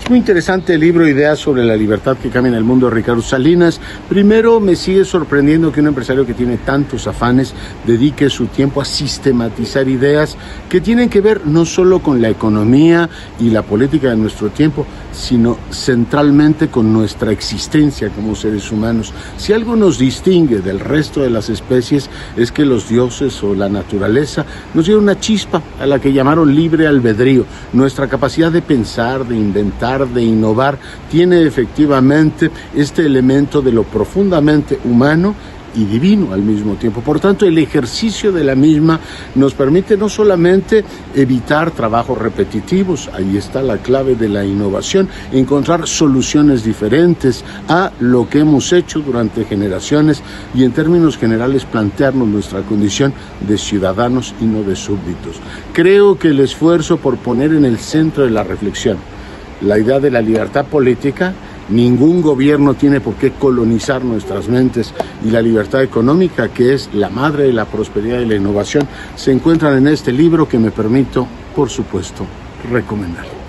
Muy interesante el libro Ideas sobre la libertad que cambia en el mundo de Ricardo Salinas. Primero, me sigue sorprendiendo que un empresario que tiene tantos afanes dedique su tiempo a sistematizar ideas que tienen que ver no solo con la economía y la política de nuestro tiempo, sino centralmente con nuestra existencia como seres humanos. Si algo nos distingue del resto de las especies es que los dioses o la naturaleza nos dieron una chispa a la que llamaron libre albedrío. Nuestra capacidad de pensar, de inventar, de innovar, tiene efectivamente este elemento de lo profundamente humano y divino al mismo tiempo. Por tanto, el ejercicio de la misma nos permite no solamente evitar trabajos repetitivos, ahí está la clave de la innovación, encontrar soluciones diferentes a lo que hemos hecho durante generaciones y en términos generales plantearnos nuestra condición de ciudadanos y no de súbditos. Creo que el esfuerzo por poner en el centro de la reflexión la idea de la libertad política, ningún gobierno tiene por qué colonizar nuestras mentes, y la libertad económica, que es la madre de la prosperidad y la innovación, se encuentran en este libro que me permito, por supuesto, recomendar.